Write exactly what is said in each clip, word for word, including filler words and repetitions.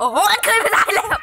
โอ้โหขึ้นไม่ได้แล้ว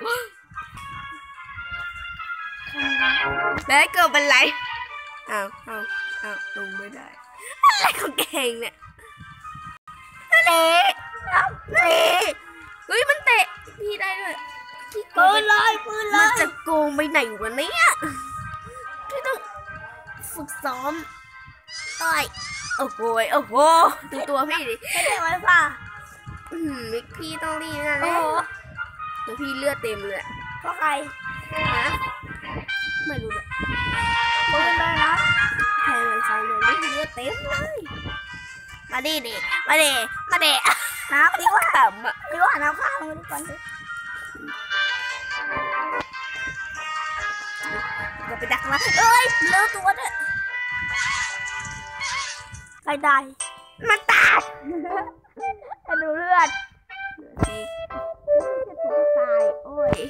แล้วเกิดเป็นไรอ้าวอ้าวอ้าวลงไม่ได้อะไรของเก่งเนี่ยเละเละเฮ้ยมันเตะพี่ได้ด้วยปืนเลยปืนเลยมันจะโกงไปไหนวะเนี่ยพี่ต้องฝึกซ้อมต่อยโอ้โหโอ้โหดูตัวพี่ดิไม่ได้ไว้ป่ะมิกพี่ต้องรีบนะเลยตัวพี่เลือดเต็มเลยเพราะใครนะไม่รู้เลยปืนเลยนะใครมันใครเลยไม่เลือดเต็มเลยมาดิดิมาดิมาดิน้ำดีกว่าดีกว่าน้ำข้าวมันดีกว่าเราไปดักมาเอ้ยเลือดตัวเนี่ยใครได้มันตายดูเลือดตายโอ้ย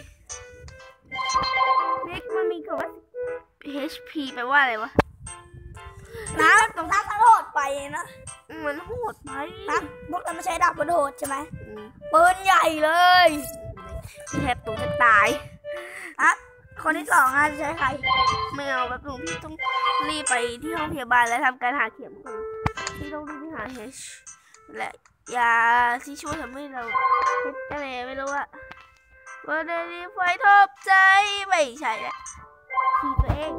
เล็กมันมีคำว่า เอช พี แปลว่าอะไรวะน้ำตรงน้ำมันโหดไปนะมันโหดไปนะพวกเราไม่ใช้ดาบมันโหดใช่ไหมปืนใหญ่เลยพี่แทบตรงจะตายอ่ะคนที่สองอ่ะจะใช้ใครไม่เอาแบบหนูพี่ต้องรีบไปที่ห้องพยาบาลแล้วทำการหาเข็มก่อนพี่ต้องรีบไปหา H และยาที่ช่วยทำให้เราเฮ็ดอะไรไม่รู้อะวันนี้ไฟทบใจไม่ใช่แหละขี่ตัวเอง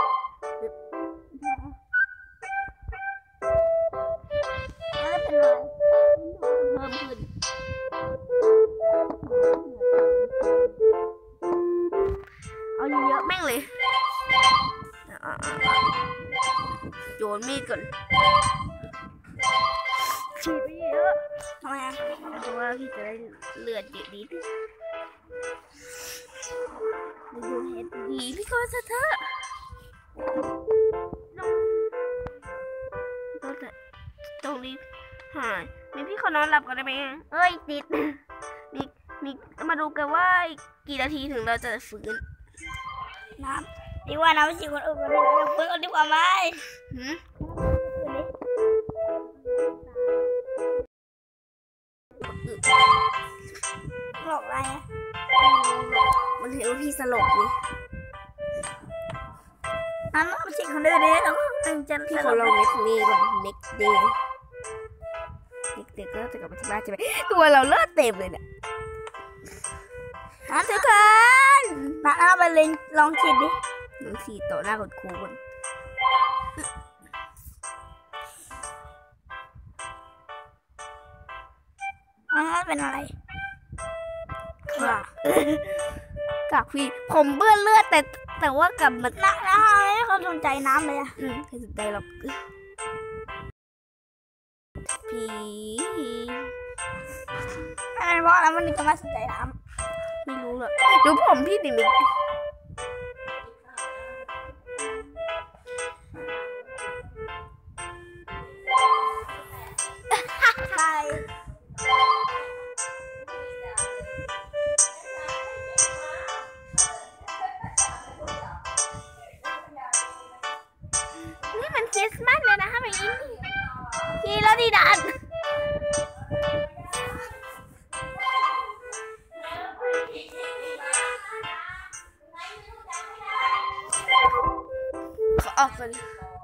แล้วเป็นไรเพิ่มขึ้นเอาเยอะๆแม่งเลยโยนมีดก่อนฉีดไปเยอะทำไมอ่ะเพราะว่าพี่จะได้เลือดเยอะนิดดูเห็ดดีพี่ก็จะเถอะต้องต้องรีบหามีพี่ขอนอนหลับก่อนได้ไหมเอ้ยติดมีมีมาดูกันว่ากี่นาทีถึงเราจะฟื้นน้ำดีว่าน้ำไม่ใช่คนอื่นคนอื่นฟื้นกันดีกว่าไหมหลอกอะไรมันเห็นว่าพี่สลบนี่อันนั้นไม่ใช่คนเดินเลยแล้วก็จะพี่ขอลองเน็กเดย์ก่อนเน็กเดย์เน็กเดย์ก็จะกลับมาที่บ้านใช่ไหมตัวเราเลือดเต็มเลยเนี่ยน้ำเถอะกันน้ำเอาไปเลยลองฉีดดิลองฉีดต่อหน้าคนครูคนอันนั้นเป็นอะไรค่ะกากพี่ผมเบื่อเลือดแต่แต่ว่ากับมันน้ำน้ำไม่เขาสนใจน้ำเลยอ่ะอืมไม่สนใจหรอกพี่อะไรเพราะอะไรมันถึงจะไม่สนใจน้ำไม่รู้หรอกดูผมพี่ดิมิกใช่นี่มันคริสต์มาสเลยนะฮะแบบนี้ขี่แล้วดีดันออกกัน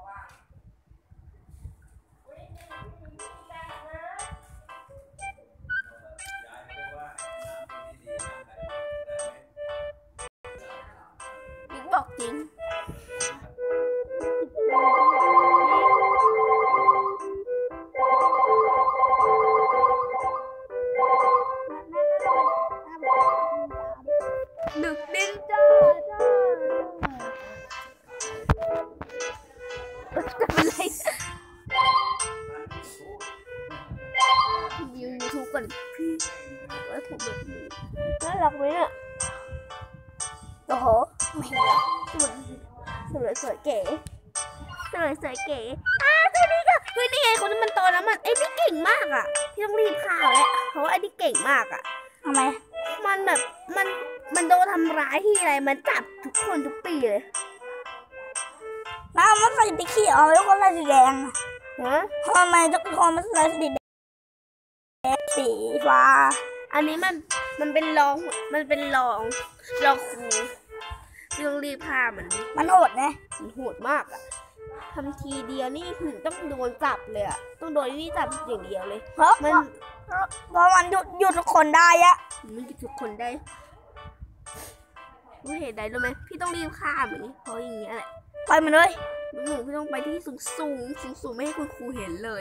บิ๊กบอกจริงดึกดินจ้าจะเป็นไรวิวยูทูบก่อนพี่ว่าถูกแบบนี้น่ารักไหมอ่ะโอ้โหไม่เหรอสวยสวยสวยเก๋สวยสวยเก๋อ่ะตัวนี้ก็เฮ้ยนี่ไงคนที่มันโตแล้วมันไอ้นี่เก่งมากอ่ะพี่ต้องรีบข่าวแล้วเพราะว่าไอ้นี่เก่งมากอ่ะทำไมมันแบบมันมันโดนทำร้ายที่อะไรมันจับทุกคนทุกปีเลยน้ำมันใส่ติ๊กขี้เอาแล้วก็ใส่สีแดงฮะทำไมทุกคนมันใส่สีแดงสีฟ้าอันนี้มันมันเป็นรองมันเป็นรองรองครูเรื่องรีบผ้ามันมันโหดไงมันโหดมากอะทำทีเดียวนี่ถึงต้องโดนจับเลยอะต้องโดนนี่จับอย่างเดียวเลยเพราะมันเพราะมันหยุดหยุดทุกคนได้อะมันหยุดทุกคนได้ไม่เห็นได้รู้ไหมพี่ต้องรีบฆ่ามันนี่เพราะอย่างเงี้ยแหละไปมันเลยหนูพี่ต้องไปที่สูงสูงสูงสูงไม่ให้คุณครูเห็นเลย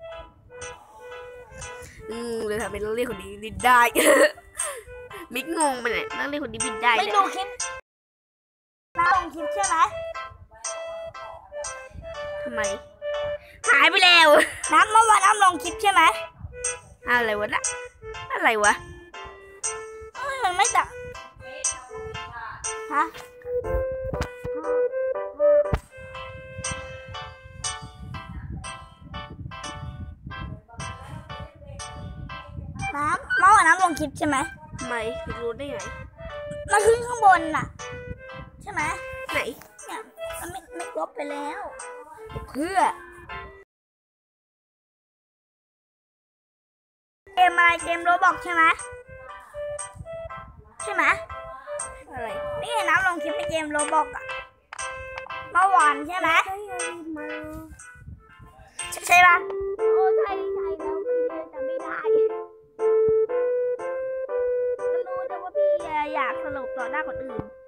อืมเลยทำเป็นนักเรียนคนนี้บินได้ มิกงงไปไหนนักเรียนคนนี้บินได้ไม่ดูคลิปน้าลงคลิปใช่ไหมทำไมหายไปแล้วน้ำเมื่อวานน้ำลงคลิปใช่ไหมอะไรวะนะอะไรวะมันไม่ดักฮะน้ำเมื่อวานน้ำลงคลิปใช่ไหมทำไมรู้ได้ไงมันขึ้นข้างบนน่ะใช่ไหมไหนเนี่ยมันไม่ไม่ลบไปแล้วเพื่อเกมอะไรเกมโรบอกใช่ไหมใช่ไหมอะไรนี่น้ำลงคลิปในเกมโรบอกอะเมื่อวานใช่ไหมใช่ป่ะโอ้ใช่ใช่แล้วไม่ได้จำไม่ได้ก็รู้แต่ว่าพี่อยากสรุปต่อหน้าคนอื่น